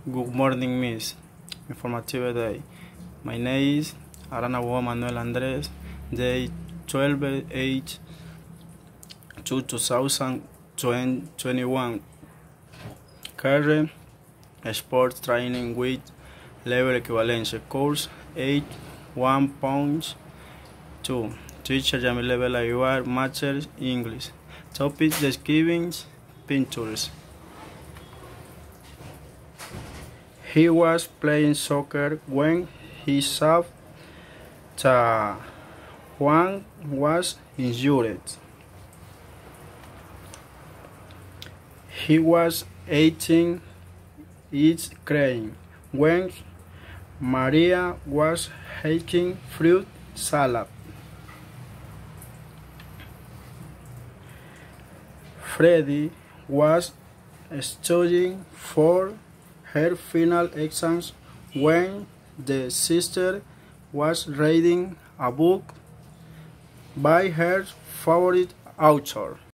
Good morning, Miss. Informative day. My name is Arana Manuel Andres, day 12 8 2021. Current sports training with level equivalence course 8.1.2. Teacher Jamil level Ayuar Masters English. Topic describing pictures. He was playing soccer when he saw that Juan was injured. He was eating ice cream when Maria was eating fruit salad. Freddie was studying for her final exams when the sister was reading a book by her favorite author.